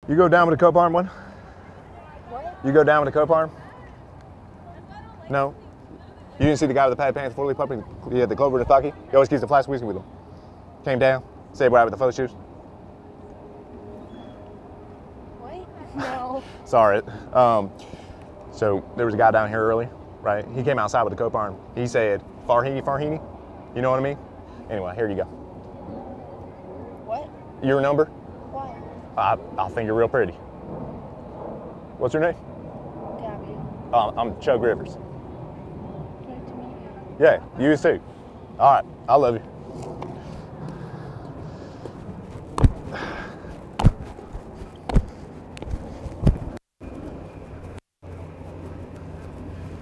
You go down with the cope arm one? What? You go down with the cope arm? No? You didn't see the guy with the pad pants, 4-leaf puppy? He had the clover in his pocket? He always keeps the flask of whiskey with him. Came down, said what happened with the photo shoots? What? No. Sorry. So there was a guy down here early, right? He came outside with the cope arm. He said, Farhini, Farhini. You know what I mean? Anyway, here you go. What? Your number? Why? I think you're real pretty. What's your name? Gabby. I'm Chuck Rivers. Nice to meet you. Yeah, you too. All right, I love you.